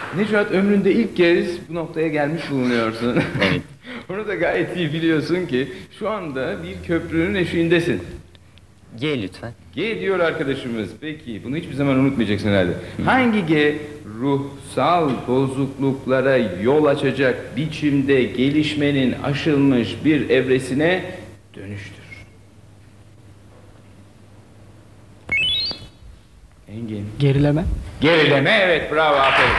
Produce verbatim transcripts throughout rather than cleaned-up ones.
Necat, ömründe ilk kez bu noktaya gelmiş bulunuyorsun. Evet. Onu da gayet iyi biliyorsun ki şu anda bir köprünün eşiğindesin. G lütfen. G diyor arkadaşımız. Peki bunu hiçbir zaman unutmayacaksın herhalde. Hangi G ruhsal bozukluklara yol açacak biçimde gelişmenin aşılmış bir evresine dönüştür? Engin. Gerileme. Gerileme, evet, bravo, aferin.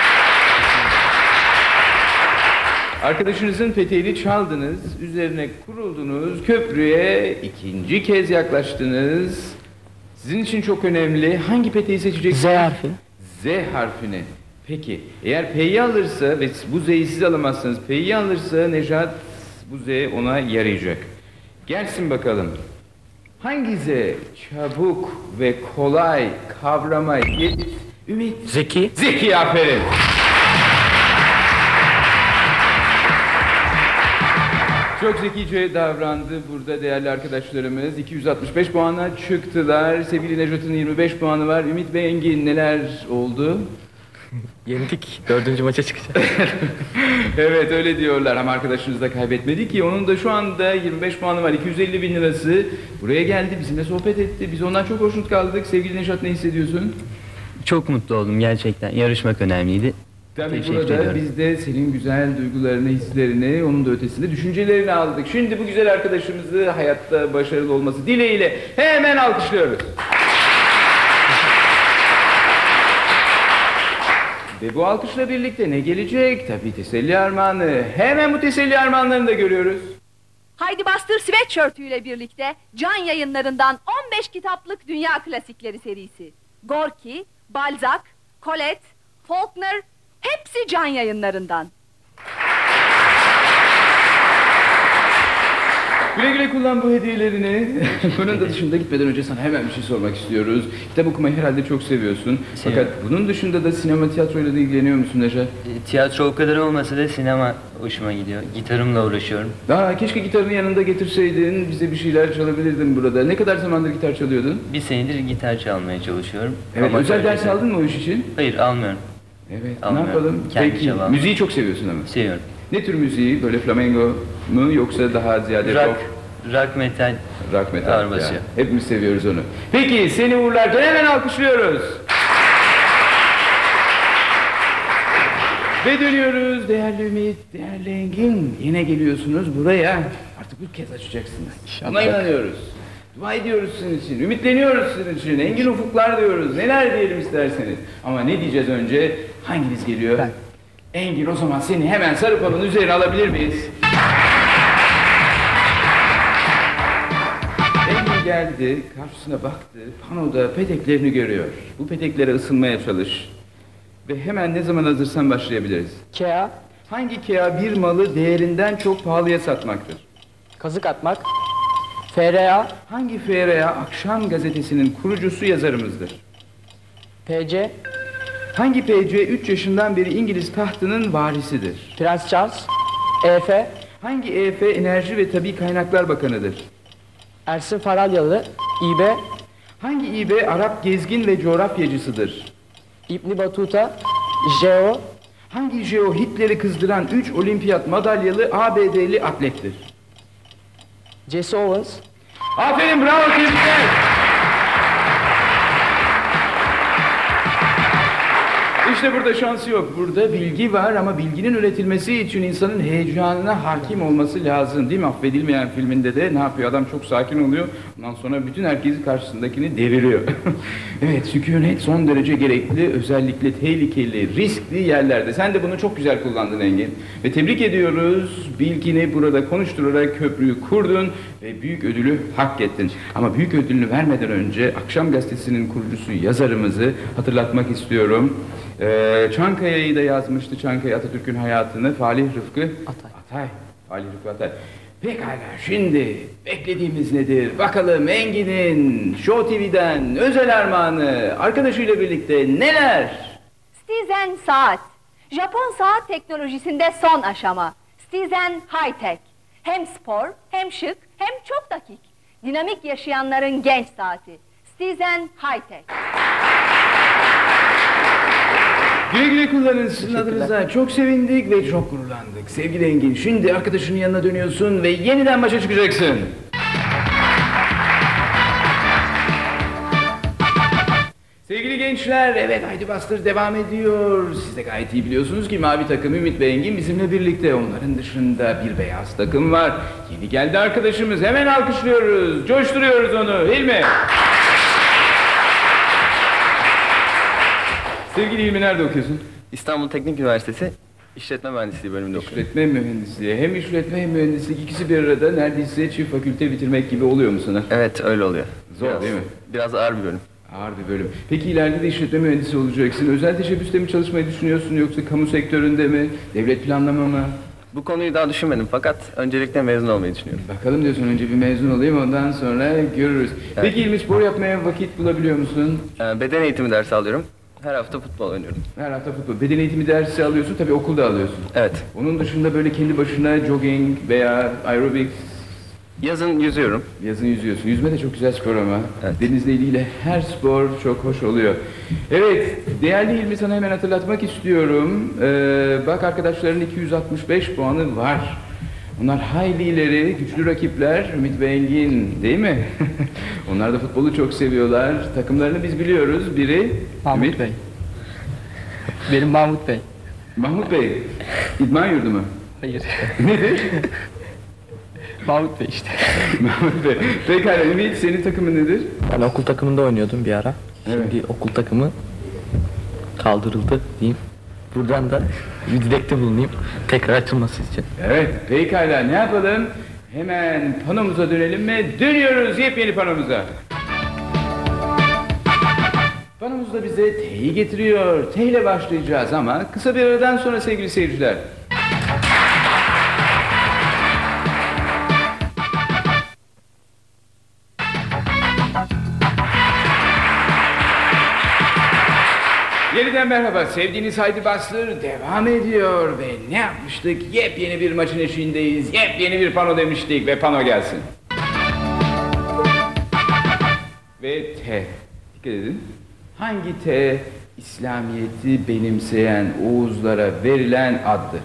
Arkadaşınızın peteğini çaldınız, üzerine kuruldunuz, köprüye ikinci kez yaklaştınız. Sizin için çok önemli. Hangi peteği seçeceksiniz? Z harfi. Z harfini. Peki, eğer P'yi alırsa ve bu Z'yi siz alamazsanız, P'yi alırsa Nejat, bu Z ona yarayacak. Gelsin bakalım. Hangi Z çabuk ve kolay kavrama yet... Ümit. Zeki. Zeki, aferin. Çok zekice davrandı burada değerli arkadaşlarımız. iki yüz altmış beş puana çıktılar. Sevgili Nejat'ın yirmi beş puanı var. Ümit ve Engin, neler oldu? Yendik. Dördüncü maça çıkacağız. Evet, öyle diyorlar ama arkadaşınız da kaybetmedi ki. Onun da şu anda yirmi beş puanı var. iki yüz elli bin lirası. Buraya geldi, bizimle sohbet etti. Biz ondan çok hoşnut kaldık. Sevgili Nejat, ne hissediyorsun? Çok mutlu oldum gerçekten. Yarışmak önemliydi. Tabii Teşekkür burada ediyorum. biz de senin güzel duygularını, hislerini, onun da ötesinde düşüncelerini aldık. Şimdi bu güzel arkadaşımızı hayatta başarılı olması dileğiyle hemen alkışlıyoruz. Ve bu alkışla birlikte ne gelecek? Tabii teselli armağanı. Hemen bu teselli armağanlarını da görüyoruz. Haydi Bastır Sweatshirt'üyle birlikte Can Yayınları'ndan on beş kitaplık Dünya Klasikleri serisi. Gorki, Balzac, Colette, Faulkner, hepsi Can Yayınları'ndan. Güle güle kullan bu hediyelerini. Bunun da dışında gitmeden önce sana hemen bir şey sormak istiyoruz. Kitap okumayı herhalde çok seviyorsun. Seviyorum. Fakat bunun dışında da sinema, tiyatroyla da ilgileniyor musun Nejat? E, Tiyatro o kadar olmasa da sinema hoşuma gidiyor. Gitarımla uğraşıyorum. Daha keşke gitarını yanında getirseydin, bize bir şeyler çalabilirdin burada. Ne kadar zamandır gitar çalıyordun? Bir senedir gitar çalmaya çalışıyorum. Evet, Ama özel tabii ders ki- aldın mı o iş için? Hayır, almıyorum. Evet, Almıyorum. ne yapalım? Kendi Peki, çabam. müziği çok seviyorsun ama. Seviyorum. Ne tür müziği? Böyle flamengo mu yoksa daha ziyade Rock, rock? rock metal. Rock metal. Ağır basıyor. Ya. Hepimiz seviyoruz onu. Peki, seni uğurlarken hemen alkışlıyoruz. Ve dönüyoruz değerli Ümit, değerli Engin. Yine geliyorsunuz buraya. Artık bir kez açacaksınız. Buna inanıyoruz. Dua ediyoruz sizin için, ümitleniyoruz sizin için. Engin ufuklar diyoruz. Neler diyelim isterseniz. Ama ne diyeceğiz önce? Hanginiz geliyor? Ben. Engin, o zaman seni hemen sarı panonun üzerine alabilir miyiz? Engin geldi, karşısına baktı, panoda peteklerini görüyor. Bu peteklere ısınmaya çalış. Ve hemen ne zaman hazırsan başlayabiliriz. Kea. Hangi kea bir malı değerinden çok pahalıya satmaktır? Kazık atmak. F R A. Hangi F R A Akşam Gazetesi'nin kurucusu yazarımızdır? P C. Hangi P C üç yaşından beri İngiliz tahtının varisidir? Prens Charles. E F. Hangi E F Enerji ve Tabii Kaynaklar Bakanıdır? Ersin Faralyalı. İ B. Hangi İ B Arap gezgin ve coğrafyacısıdır? İbni Batuta. Jeo. Hangi Jeo Hitler'i kızdıran üç olimpiyat madalyalı A B D'li atlettir? Jesse Owens. Aferin, bravo, tebrikler. İşte burada şansı yok. Burada bilgi var ama bilginin üretilmesi için insanın heyecanına hakim olması lazım. Değil mi? Affedilmeyen filminde de ne yapıyor? Adam çok sakin oluyor. Ondan sonra bütün herkesi karşısındakini deviriyor. Evet, sükunet son derece gerekli. Özellikle tehlikeli, riskli yerlerde. Sen de bunu çok güzel kullandın Engin. Ve tebrik ediyoruz. Bilgini burada konuşturarak köprüyü kurdun ve büyük ödülü hak ettin. Ama büyük ödülünü vermeden önce Akşam Gazetesi'nin kurucusu yazarımızı hatırlatmak istiyorum. Ee, Çankaya'yı da yazmıştı. Çankaya Atatürk'ün hayatını. Falih Rıfkı Atay. Atay. Falih Rıfkı Atay. Pekala, şimdi beklediğimiz nedir? Bakalım Engin'in Show T V'den özel armağanı arkadaşıyla birlikte neler? Stizen Saat. Japon saat teknolojisinde son aşama. Stizen High Tech. Hem spor, hem şık, hem çok dakik. Dinamik yaşayanların genç saati. Stizen High Tech. Güle güle kullanın sizin adınıza. Çok sevindik ve çok gururlandık. Sevgili Engin, şimdi arkadaşının yanına dönüyorsun ve yeniden maça çıkacaksın. Sevgili gençler, evet Haydi Bastır devam ediyor. Siz de gayet iyi biliyorsunuz ki mavi takım Ümit ve Engin bizimle birlikte. Onların dışında bir beyaz takım var. Yeni geldi arkadaşımız. Hemen alkışlıyoruz. Coşturuyoruz onu. Hilmi. Sevgili Hilmi, nerede okuyorsun? İstanbul Teknik Üniversitesi İşletme Mühendisliği bölümünde okuyorum. İşletme mühendisliği. Hem işletme hem mühendislik ikisi bir arada neredeyse çift fakülte bitirmek gibi oluyor mu sana? Evet, öyle oluyor. Zor Biraz- değil mi? Biraz ağır bir bölüm. Ağır bir bölüm. Peki ileride de işletme mühendisi olacaksın. Özel teşebbüste mi çalışmayı düşünüyorsun yoksa kamu sektöründe mi? Devlet planlama mı? Bu konuyu daha düşünmedim fakat öncelikle mezun olmayı düşünüyorum. Bakalım diyorsun, önce bir mezun olayım ondan sonra görürüz. Peki İlmi, spor yapmaya vakit bulabiliyor musun? Ee, beden eğitimi dersi alıyorum. Her hafta futbol oynuyorum. Her hafta futbol. Beden eğitimi dersi alıyorsun, tabii okulda alıyorsun. Evet. Onun dışında böyle kendi başına jogging veya aerobics, Yazın yüzüyorum. yazın yüzüyorsun. Yüzme de çok güzel spor ama. Evet. Denizle ilgili her spor çok hoş oluyor. Evet, değerli İlmi, sana hemen hatırlatmak istiyorum. Ee, bak arkadaşların iki yüz altmış beş puanı var. Onlar hayli ileri, güçlü rakipler. Ümit ve Engin, değil mi? Onlar da futbolu çok seviyorlar. Takımlarını biz biliyoruz. Biri Mahmut Ümit Bey. Benim Mahmut Bey. Mahmut Bey. İdman yurdu mu? Hayır. Nedir? Mahmut Bey işte. Mahmut Bey. Pekala Ümit, senin takımın nedir? Ben okul takımında oynuyordum bir ara. Evet. Şimdi okul takımı kaldırıldı diyeyim. Buradan da bir dilekte bulunayım. Tekrar açılması için. Evet, pekala ne yapalım? Hemen panomuza dönelim mi? Dönüyoruz yepyeni panomuza. Panomuz da bize T'yi getiriyor. T ile başlayacağız ama kısa bir aradan sonra sevgili seyirciler. Yeniden merhaba. Sevdiğiniz Haydi Bastır devam ediyor ve ne yapmıştık? Yepyeni bir maçın eşiğindeyiz. Yepyeni bir pano demiştik ve pano gelsin. Ve T. Dikkat edin. Hangi T İslamiyet'i benimseyen Oğuzlara verilen addır?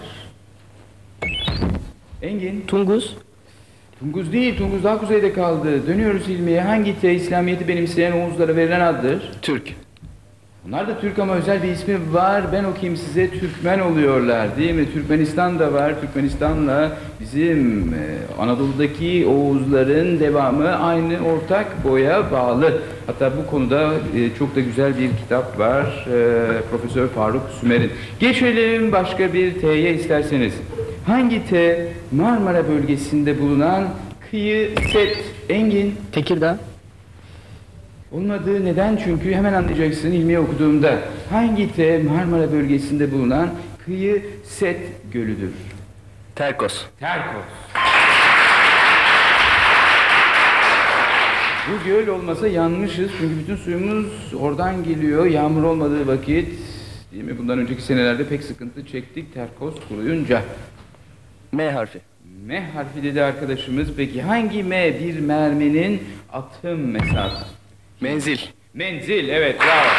Engin. Tunguz. Tunguz değil. Tunguz daha kuzeyde kaldı. Dönüyoruz İlmi'ye. Hangi T İslamiyet'i benimseyen Oğuzlara verilen addır? Türk. Bunlar da Türk ama özel bir ismi var. Ben okuyayım size. Türkmen oluyorlar değil mi? Türkmenistan da var. Türkmenistan'la bizim e, Anadolu'daki Oğuzların devamı aynı ortak boya bağlı. Hatta bu konuda e, çok da güzel bir kitap var. E, Profesör Faruk Sümer'in. Geçelim başka bir T'ye isterseniz. Hangi T Marmara bölgesinde bulunan kıyı set? Engin. Tekirdağ. Olmadı. Neden? Çünkü hemen anlayacaksın ilmiye okuduğumda. Hangi T Marmara bölgesinde bulunan kıyı set gölüdür? Terkos. Terkos. Bu göl olmasa yanmışız çünkü bütün suyumuz oradan geliyor. Yağmur olmadığı vakit, değil mi? Bundan önceki senelerde pek sıkıntı çektik Terkos kuruyunca. M harfi. M harfi dedi arkadaşımız. Peki hangi M bir merminin atım mesafesi? Menzil. Menzil, evet bravo.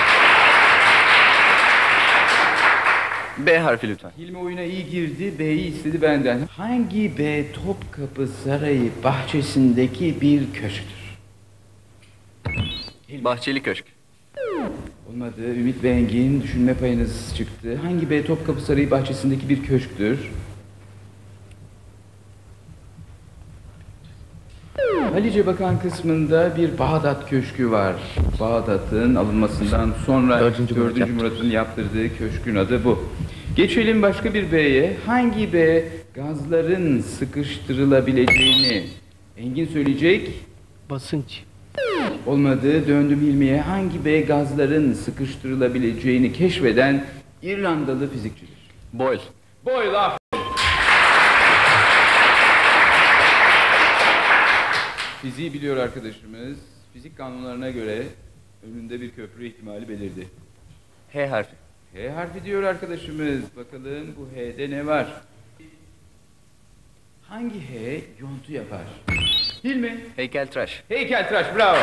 B harfi lütfen. Hilmi oyuna iyi girdi, B'yi istedi benden. Hangi B Topkapı Sarayı bahçesindeki bir köşktür? Bahçeli Köşk. Olmadı, Ümit ve Engin düşünme payınız çıktı. Hangi B Topkapı Sarayı bahçesindeki bir köşktür? Halice Bakan kısmında bir Bağdat Köşkü var. Bağdat'ın alınmasından sonra Dördüncü Murat dördüncü yaptı. Murat'ın yaptırdığı köşkün adı bu. Geçelim başka bir B'ye. Hangi B gazların sıkıştırılabileceğini Engin söyleyecek? Basınç. Olmadı. Döndüm Hilmi'ye. Hangi B gazların sıkıştırılabileceğini keşfeden İrlandalı fizikçidir? Boyle. Boyle, aferin. Fiziği biliyor arkadaşımız. Fizik kanunlarına göre önünde bir köprü ihtimali belirdi. H harfi. H harfi diyor arkadaşımız. Bakalım bu H'de ne var? Hangi H yontu yapar? Hilmi. Heykeltıraş. Heykeltıraş, bravo.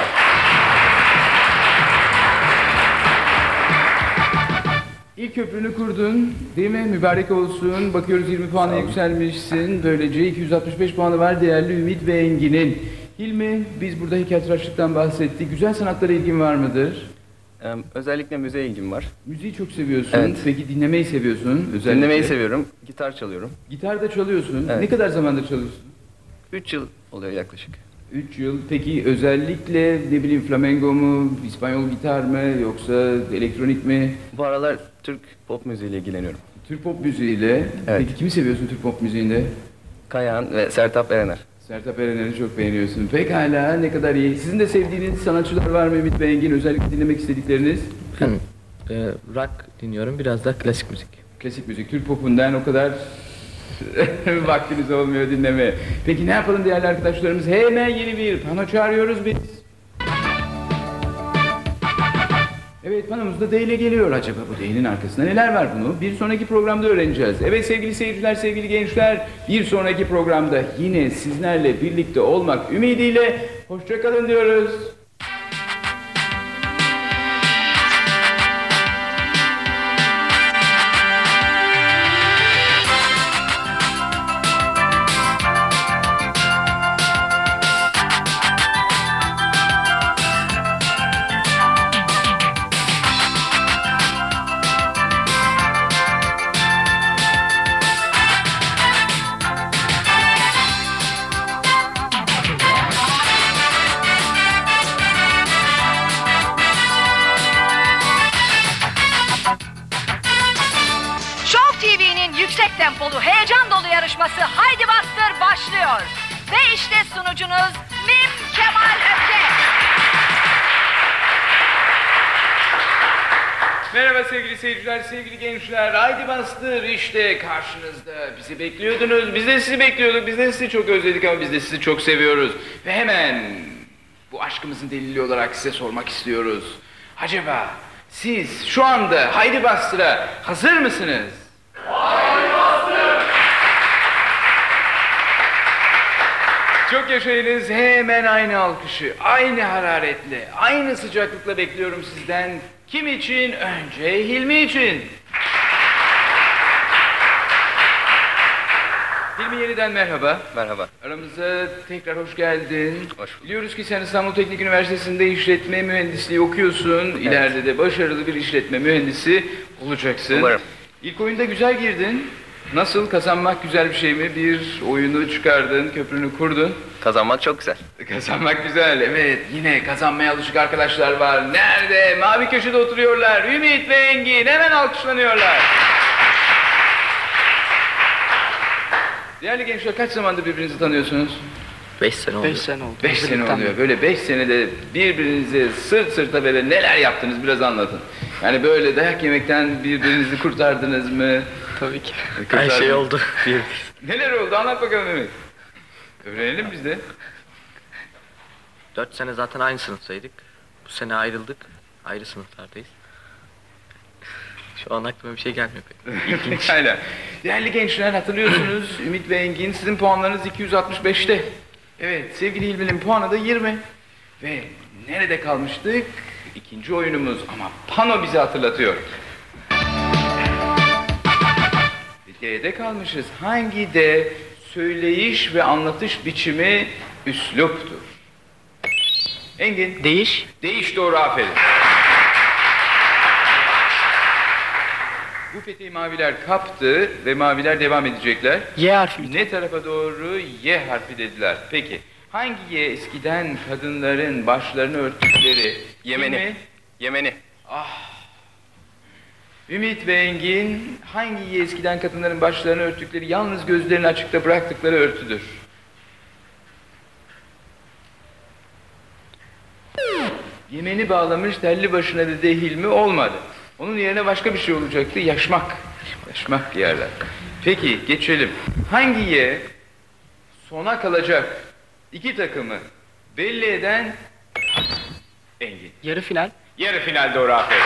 İlk köprünü kurdun değil mi? Mübarek olsun. Bakıyoruz yirmi puana yükselmişsin. Böylece iki yüz altmış beş puanı var değerli Ümit ve Engin'in. Hilmi, biz burada heykeltıraşlıktan bahsettik. Güzel sanatlara ilgin var mıdır? Ee, özellikle müziğe ilgim var. Müziği çok seviyorsun. Evet. Peki dinlemeyi seviyorsun özellikle. Dinlemeyi seviyorum. Gitar çalıyorum. Gitar da çalıyorsun. Evet. Ne kadar zamandır çalıyorsun? üç yıl oluyor yaklaşık. Üç yıl. Peki özellikle ne bileyim flamengo mu, İspanyol gitar mı yoksa elektronik mi? Bu aralar Türk pop müziğiyle ilgileniyorum. Türk pop müziğiyle. Evet. Peki kimi seviyorsun Türk pop müziğinde? Kayahan ve Sertab Erener. Sertab Erener'i çok beğeniyorsun. Pekala, ne kadar iyi. Sizin de sevdiğiniz sanatçılar var mı Ümit ve Engin? Özellikle dinlemek istedikleriniz? Ben e, rock dinliyorum, biraz da klasik müzik. Klasik müzik, Türk popundan o kadar vaktiniz olmuyor dinlemeye. Peki ne yapalım değerli arkadaşlarımız? Hemen yeni bir pano çağırıyoruz biz. Evet, panomuz da D ile geliyor. Acaba bu D'nin arkasında neler var bunu? Bir sonraki programda öğreneceğiz. Evet sevgili seyirciler, sevgili gençler, bir sonraki programda yine sizlerle birlikte olmak ümidiyle hoşça kalın diyoruz. Show T V'nin yüksek tempolu, heyecan dolu yarışması Haydi Bastır başlıyor. Ve işte sunucunuz Mim Kemal Öke. Merhaba sevgili seyirciler, sevgili gençler. Haydi Bastır işte karşınızda. Bizi bekliyordunuz, biz de sizi bekliyorduk. Biz de sizi çok özledik ama biz de sizi çok seviyoruz. Ve hemen bu aşkımızın delili olarak size sormak istiyoruz. Acaba siz şu anda Haydi Bastır'a hazır mısınız? Haydi Bastır! Çok yaşayınız, hemen aynı alkışı, aynı hararetle, aynı sıcaklıkla bekliyorum sizden. Kim için? Önce Hilmi için. Hilmi yeniden merhaba. Merhaba. Aramıza tekrar hoş geldin. Hoş bulduk. Biliyoruz ki sen İstanbul Teknik Üniversitesi'nde işletme mühendisliği okuyorsun. İleride de başarılı bir işletme mühendisi olacaksın. Umarım. İlk oyunda güzel girdin. Nasıl? Kazanmak güzel bir şey mi? Bir oyunu çıkardın, köprünü kurdun. Kazanmak çok güzel. Kazanmak güzel, evet. Yine kazanmaya alışık arkadaşlar var. Nerede? Mavi köşede oturuyorlar. Ümit ve Engin hemen alkışlanıyorlar. Değerli gençler, kaç zamandır birbirinizi tanıyorsunuz? Beş sene oldu. Beş sene oldu. Beş sene oluyor. Böyle beş senede birbirinize sırt sırta böyle neler yaptınız biraz anlatın. Yani böyle dayak yemekten birbirinizi kurtardınız mı? Tabii ki. Her Kurtardınız. şey oldu. Neler oldu? Anlat bakalım Ümit. Öğrenelim biz de. Dört sene zaten aynı sınıftaydık. Bu sene ayrıldık. Ayrı sınıflardayız. Şu an aklıma bir şey gelmiyor pek. Hala. Değerli gençler, hatırlıyorsunuz Ümit ve Engin, sizin puanlarınız iki yüz altmış beşte. Evet, sevgili Hilmi'nin puanı da yirmi. Ve nerede kalmıştık? İkinci oyunumuz ama pano bizi hatırlatıyor. D'de kalmışız. Hangi D söyleyiş ve anlatış biçimi üsluptur? Engin. Değiş. Değiş doğru, aferin. Bu peteği maviler kaptı ve maviler devam edecekler. Y harfi. Ne tarafa doğru? Y harfi dediler. Peki hangi Y eskiden kadınların başlarını örttükleri? Yemeni. Hilmi, Yemeni. Ümit ve Engin, hangi Y eskiden kadınların başlarını örttükleri, yalnız gözlerini açıkta bıraktıkları örtüdür? Yemeni bağlamış telli başına dedi Hilmi, olmadı. Onun yerine başka bir şey olacaktı, yaşmak. Yaşmak giyerler. Peki geçelim. Hangi Y sona kalacak iki takımı belli eden Engin? Yarı final. Yarı final doğru, aferin.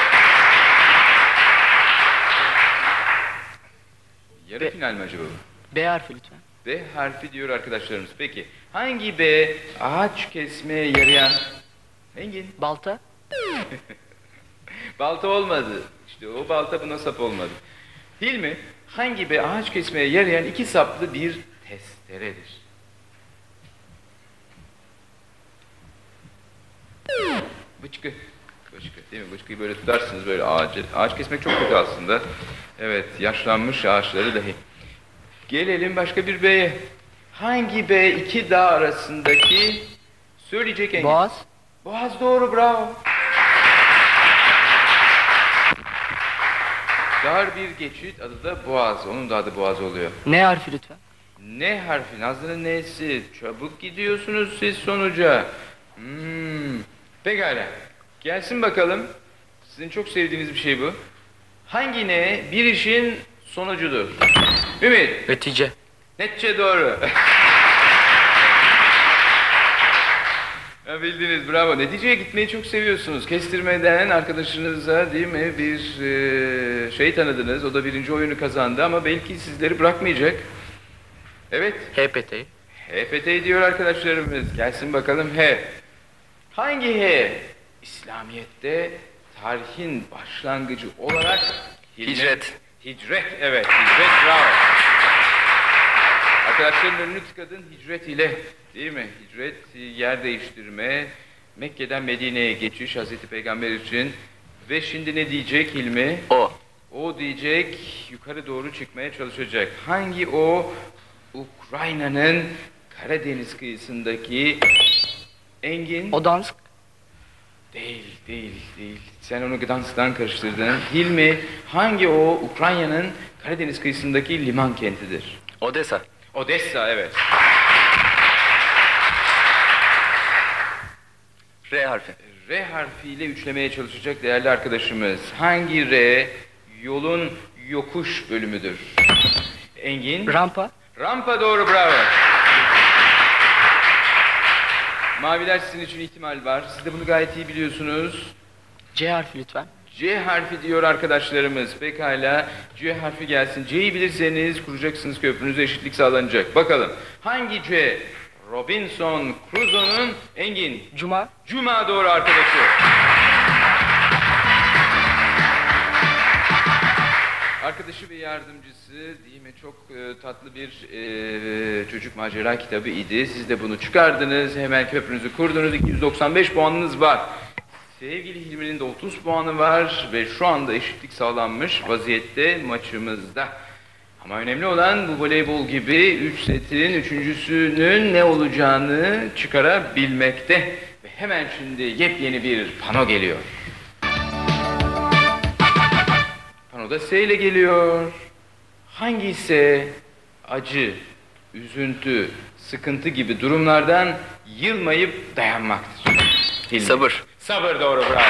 Yarı Be- final mi acaba? B harfi lütfen. B harfi diyor arkadaşlarımız. Peki hangi B ağaç kesmeye yarayan? Engin. Balta. Balta olmadı. İşte o balta buna sap olmadı. Hilmi, hangi be ağaç kesmeye yarayan iki saplı bir testeredir? Bıçkı. Bıçkı değil mi? Bıçkıyı böyle tutarsınız böyle ağacı. Ağaç kesmek çok kötü aslında. Evet, yaşlanmış ağaçları dahi. Gelelim başka bir beye. Hangi bey iki dağ arasındaki söyleyecek engin? Boğaz. Boğaz doğru, bravo. Dar bir geçit, adı da Boğaz. Onun da adı Boğaz oluyor. Ne harfi lütfen? Ne harfi? Nazlı'nın nesi? Çabuk gidiyorsunuz siz sonuca. Hmm. Pekala. Gelsin bakalım. Sizin çok sevdiğiniz bir şey bu. Hangi ne bir işin sonucudur? Ümit. Netice. Netçe doğru. Ya bildiniz, bravo. Neticeye gitmeyi çok seviyorsunuz. Kestirmeden arkadaşınıza değil mi bir e, şey tanıdınız. O da birinci oyunu kazandı ama belki sizleri bırakmayacak. Evet. H P T. H P T diyor arkadaşlarımız. Gelsin bakalım H. Hangi H? İslamiyet'te tarihin başlangıcı olarak Hicret. Hicret, evet. Hicret, bravo. Arkadaşların önünü tıkadın hicret ile, değil mi? Hicret, yer değiştirme, Mekke'den Medine'ye geçiş Hazreti Peygamber için. Ve şimdi ne diyecek Hilmi? O. O diyecek, yukarı doğru çıkmaya çalışacak. Hangi o? Ukrayna'nın Karadeniz kıyısındaki engin... Odansk. Değil, değil, değil. Sen onu Gdansk'tan karıştırdın. Hilmi, hangi o Ukrayna'nın Karadeniz kıyısındaki liman kentidir? Odessa. Odessa, evet. R harfi. R harfiyle üçlemeye çalışacak değerli arkadaşımız. Hangi R yolun yokuş bölümüdür? Engin? Rampa. Rampa doğru, bravo. Maviler sizin için ihtimal var. Siz de bunu gayet iyi biliyorsunuz. C harfi lütfen. C harfi diyor arkadaşlarımız. Pekala, C harfi gelsin. C'yi bilirseniz kuracaksınız köprünüze, eşitlik sağlanacak. Bakalım, hangi C? Robinson Crusoe'nun engin. Cuma. Cuma doğru arkadaşı. Arkadaşı ve yardımcısı değil mi? Çok e, tatlı bir e, çocuk macera kitabı idi. Siz de bunu çıkardınız. Hemen köprünüzü kurdunuz. iki yüz doksan beş puanınız var. Sevgili Hilmi'nin de otuz puanı var ve şu anda eşitlik sağlanmış vaziyette maçımızda. Ama önemli olan bu voleybol gibi üç setin üçüncüsünün ne olacağını çıkarabilmekte. Ve hemen şimdi yepyeni bir pano geliyor. Panoda S ile geliyor. Hangisi acı, üzüntü, sıkıntı gibi durumlardan yılmayıp dayanmaktır? Hilmi. Sabır. Sabır doğru, bravo.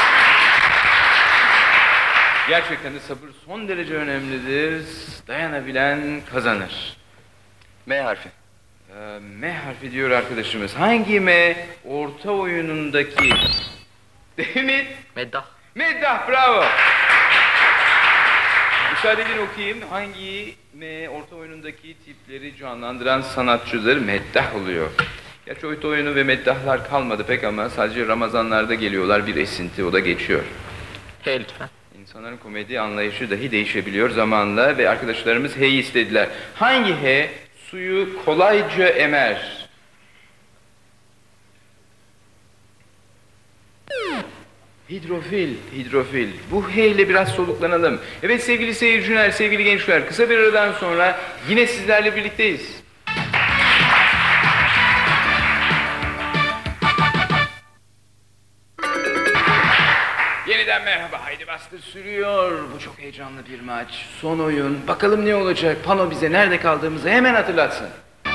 Gerçekten de sabır son derece önemlidir. Dayanabilen kazanır. M harfi. Ee, M harfi diyor arkadaşımız. Hangi M orta oyunundaki? Değil mi? Meddah. Meddah, bravo. Müsaade edin okuyayım. Hangi M orta oyunundaki tipleri canlandıran sanatçıdır? Meddah oluyor. Gerçi orta oyunu ve meddahlar kalmadı pek ama sadece Ramazanlarda geliyorlar, bir esinti, o da geçiyor. H lütfen. İnsanların komedi anlayışı dahi değişebiliyor zamanla ve arkadaşlarımız H'yi istediler. Hangi H suyu kolayca emer? Hidrofil, hidrofil. Bu H ile biraz soluklanalım. Evet sevgili seyirciler, sevgili gençler, kısa bir aradan sonra yine sizlerle birlikteyiz. Yeniden merhaba, Haydi Bastır sürüyor. Bu çok heyecanlı bir maç. Son oyun. Bakalım ne olacak? Pano bize nerede kaldığımızı hemen hatırlatsın.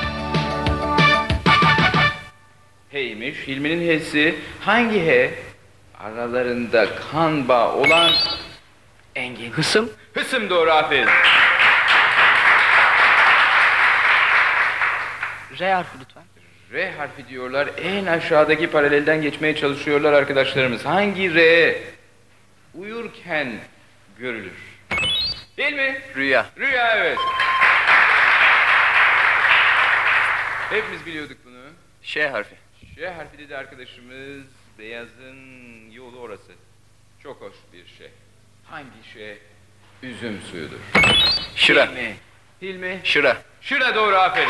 H'ymiş. Hilmi'nin H'si. Hangi H? Aralarında kan bağı olan engin. Hısım. Hısım doğru, aferin. R harfi lütfen. R harfi diyorlar. En aşağıdaki paralelden geçmeye çalışıyorlar arkadaşlarımız. Hangi R uyurken görülür? Değil mi? Rüya. Rüya, evet. Hepimiz biliyorduk bunu. Ş harfi. Ş harfi dedi arkadaşımız. Beyazın yolu orası. Çok hoş bir şey. Hangi şey üzüm suyudur? Şıra. Hilmi. Hilmi. Şıra. Şıra doğru, aferin.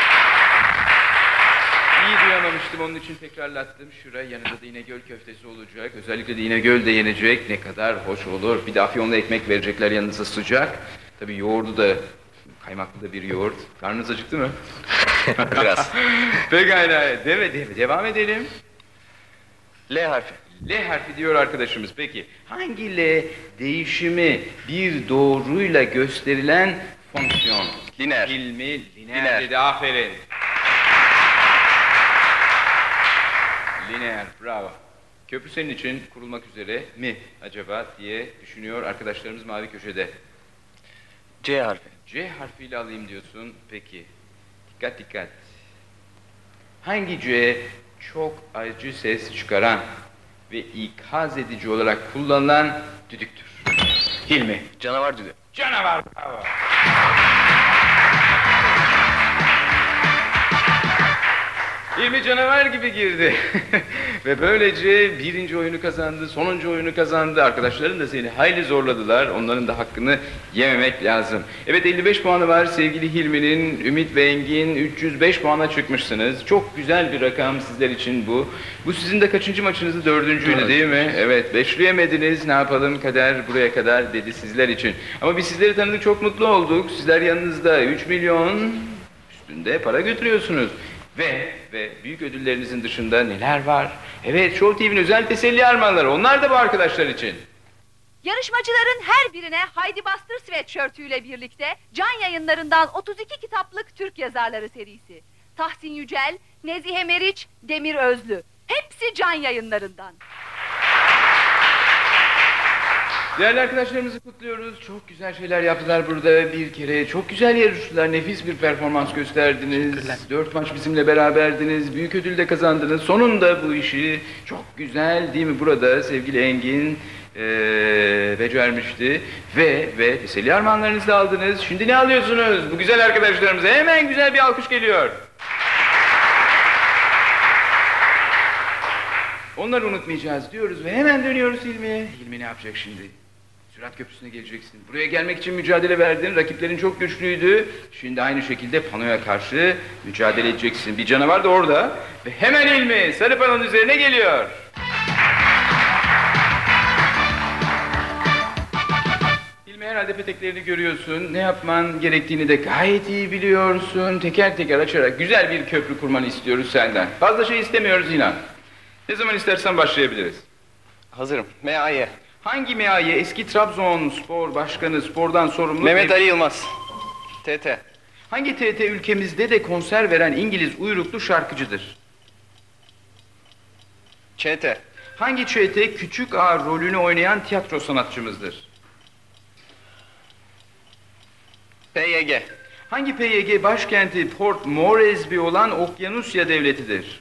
İyi duyamamıştım, onun için tekrarlattım. Şıra, yanında da İnegöl köftesi olacak. Özellikle de İnegöl de yenecek. Ne kadar hoş olur. Bir de afyonlu ekmek verecekler yanınıza sıcak. Tabii yoğurdu da, kaymaklı da bir yoğurt. Karnınız acıktı mı? Biraz. Pekala, deme, deme, devam edelim. L harfi. L harfi diyor arkadaşımız. Peki, hangi L değişimi bir doğruyla gösterilen fonksiyon? Lineer. Hilmi, lineer, Lineer. dedi, aferin. Lineer, bravo. Köprü senin için kurulmak üzere mi acaba diye düşünüyor arkadaşlarımız mavi köşede. C harfi. C harfiyle alayım diyorsun. Peki, dikkat dikkat. Hangi C çok acı ses çıkaran ve ikaz edici olarak kullanılan düdüktür? Hilmi. Canavar düdüğü. Canavar, bravo. Hilmi canavar gibi girdi. Ve böylece birinci oyunu kazandı, sonuncu oyunu kazandı. Arkadaşların da seni hayli zorladılar. Onların da hakkını yememek lazım. Evet, elli beş puanı var sevgili Hilmi'nin. Ümit ve Engin üç yüz beş puana çıkmışsınız. Çok güzel bir rakam sizler için bu. Bu sizin de kaçıncı maçınızdı? Dördüncüydü Evet. değil mi? Evet, beşleyemediniz. Ne yapalım, kader buraya kadar dedi sizler için. Ama biz sizleri tanıdık, çok mutlu olduk. Sizler yanınızda üç milyon üstünde para götürüyorsunuz. Ve ve büyük ödüllerinizin dışında neler var? Evet, Show T V'nin özel teselli armağanları. Onlar da bu arkadaşlar için. Yarışmacıların her birine Haydi Bastır sweatshirtüyle birlikte Can Yayınlarından otuz iki kitaplık Türk yazarları serisi. Tahsin Yücel, Nezihe Meriç, Demir Özlü. Hepsi Can Yayınlarından. Değerli arkadaşlarımızı kutluyoruz. Çok güzel şeyler yaptılar burada bir kere. Çok güzel yarıştılar. Nefis bir performans gösterdiniz. Dört maç bizimle beraberdiniz. Büyük ödül de kazandınız. Sonunda bu işi çok güzel değil mi? Burada sevgili Engin ee, becermişti. Ve ve teselli armağanlarınızı da aldınız. Şimdi ne alıyorsunuz? Bu güzel arkadaşlarımıza hemen güzel bir alkış geliyor. Onları unutmayacağız diyoruz ve hemen dönüyoruz Hilmi'ye. Hilmi ne yapacak şimdi? Sürat Köprüsü'ne geleceksin. Buraya gelmek için mücadele verdin. Rakiplerin çok güçlüydü. Şimdi aynı şekilde panoya karşı mücadele edeceksin. Bir canavar da orada. Ve hemen Hilmi sarı panonun üzerine geliyor. Hilmi, herhalde peteklerini görüyorsun. Ne yapman gerektiğini de gayet iyi biliyorsun. Teker teker açarak güzel bir köprü kurmanı istiyoruz senden. Fazla şey istemiyoruz inan. Ne zaman istersen başlayabiliriz. Hazırım. M A Y. Hangi M A Y eski Trabzonspor başkanı, spordan sorumlu? Mehmet Ali Yılmaz. T T. Hangi T T ülkemizde de konser veren İngiliz uyruklu şarkıcıdır? Ç T. Hangi Ç T küçük ağa rolünü oynayan tiyatro sanatçımızdır? P Y G. Hangi P Y G başkenti Port Moresby olan Okyanusya devletidir?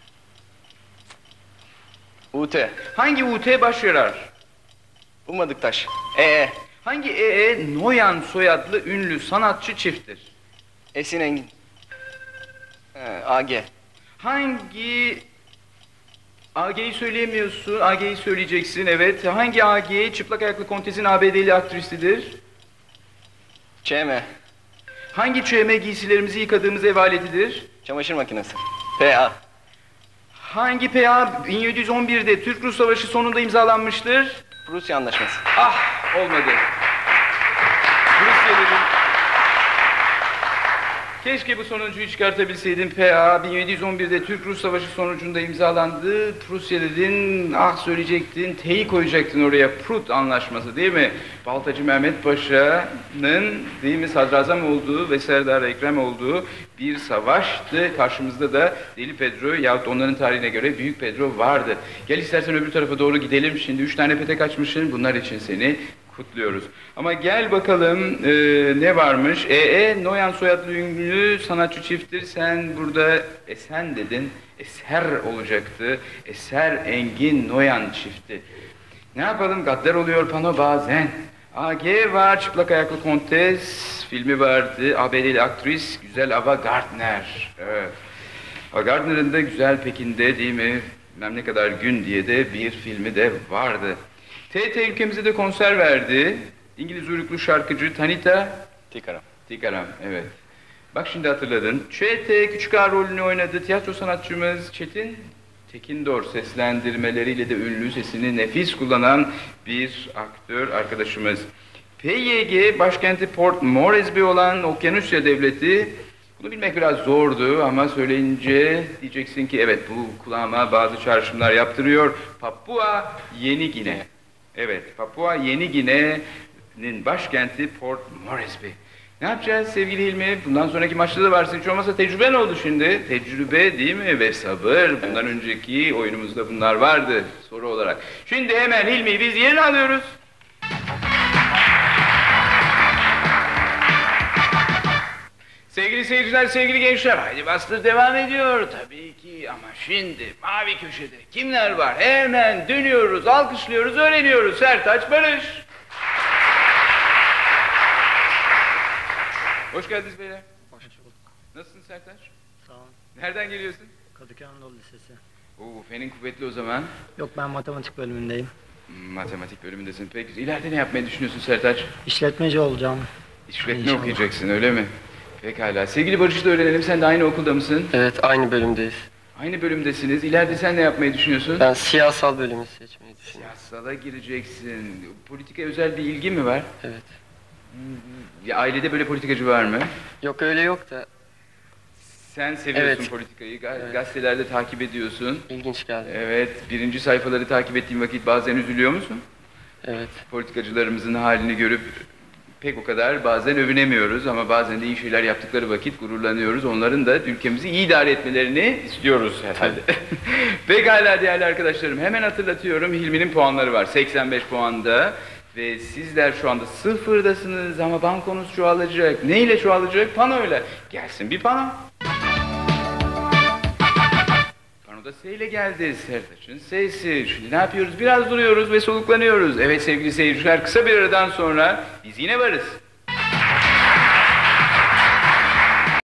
U T. Hangi U T baş yarar? Umadıktaş. E E. Hangi E E Noyan soyadlı ünlü sanatçı çifttir? Esin Engin. He, A G. Hangi A G'yi söyleyemiyorsun? A G'yi söyleyeceksin, evet. Hangi A G çıplak ayaklı kontesin A B D'li aktrisidir? Ç M. Hangi Ç M giysilerimizi yıkadığımız ev aletidir? Çamaşır makinesi. P A. Hangi P A bin yedi yüz on birde Türk-Rus Savaşı sonunda imzalanmıştır? Prusya Anlaşması. Ah, olmadı. Rusya'nın... Keşke bu sonuncuyu çıkartabilseydim. P A bin yedi yüz on birde Türk-Rus Savaşı sonucunda imzalandı. Prusya dedin, ah söyleyecektin, T'yi koyacaktın oraya. Prut Anlaşması değil mi? Baltacı Mehmet Paşa'nın değil mi sadrazam olduğu ve Serdar Ekrem olduğu bir savaştı. Karşımızda da Deli Pedro yahut onların tarihine göre Büyük Pedro vardı. Gel istersen öbür tarafa doğru gidelim. Şimdi üç tane petek açmışsın. Bunlar için seni kutluyoruz. Ama gel bakalım e, ne varmış? E E Noyan soyadlı ünlü sanatçı çifttir. Sen burada Esen dedin. Eser olacaktı. Eser Engin Noyan çifti. Ne yapalım? Gaddar oluyor pano bazen. A G var, çıplak ayaklı kontes filmi vardı. A B D'li aktris güzel Ava Gardner. Evet. Ava Gardner'ın da Güzel Pekin'de değil mi? Bilmem ne kadar gün diye de bir filmi de vardı. T T ülkemize de konser verdi. İngiliz uyruklu şarkıcı Tanita Tikaram. Tikaram, evet. Bak şimdi hatırladın. Ç T Küçük Ağa rolünü oynadı. Tiyatro sanatçımız Çetin Tekindor seslendirmeleriyle de ünlü, sesini nefis kullanan bir aktör arkadaşımız. P Y G başkenti Port Moresby olan Okyanusya Devleti. Bunu bilmek biraz zordu ama söyleyince diyeceksin ki evet, bu kulağıma bazı çağrışımlar yaptırıyor. Papua Yeni Gine. Evet, Papua Yeni Gine'nin başkenti Port Moresby. Ne yapacağız sevgili Hilmi? Bundan sonraki maçta da varsın. Hiç olmazsa tecrüben oldu şimdi. Tecrübe değil mi? Ve sabır. Bundan önceki oyunumuzda bunlar vardı soru olarak. Şimdi hemen Hilmi'yi biz yerine alıyoruz. Sevgili seyirciler, sevgili gençler, haydi bastır devam ediyor tabii ki, ama şimdi mavi köşede kimler var? Hemen dönüyoruz, alkışlıyoruz, öğreniyoruz. Sertaç Barış. Hoş geldiniz beyler. Hoş bulduk. Nasılsın Sertaç? Sağ olun. Nereden geliyorsun? Kadıköy Anadolu Lisesi. Oo, fenin kuvvetli o zaman. Yok, ben matematik bölümündeyim. Matematik bölümündesin. Peki ileride ne yapmayı düşünüyorsun Sertaç? İşletmeci olacağım. İşletme İnşallah. okuyacaksın, öyle mi? Pekala. Sevgili Barış'ı da öğrenelim. Sen de aynı okulda mısın? Evet, aynı bölümdeyiz. Aynı bölümdesiniz. İleride sen ne yapmayı düşünüyorsun? Ben siyasal bölümü seçmeyi düşünüyorum. Siyasala gireceksin. Politikaya özel bir ilgi mi var? Evet. Ya, ailede böyle politikacı var mı? Yok, öyle yok da Sen seviyorsun Evet. politikayı. Ga- Evet. Gazetelerde takip ediyorsun. ilginç geldi. Evet. Birinci sayfaları takip ettiğin vakit bazen üzülüyor musun? Evet. Politikacılarımızın halini görüp pek o kadar bazen övünemiyoruz ama bazen de iyi şeyler yaptıkları vakit gururlanıyoruz. Onların da ülkemizi iyi idare etmelerini istiyoruz herhalde. Pekala değerli arkadaşlarım, hemen hatırlatıyorum, Hilmi'nin puanları var seksen beş puanda ve sizler şu anda sıfırdasınız ama bankonuz çoğalacak. Ne ile çoğalacak? Panoyla. Gelsin bir pano. Panoda S ile geldi. Sertaç'ın S'si. Şimdi ne yapıyoruz? Biraz duruyoruz ve soluklanıyoruz. Evet sevgili seyirciler, kısa bir aradan sonra biz yine varız.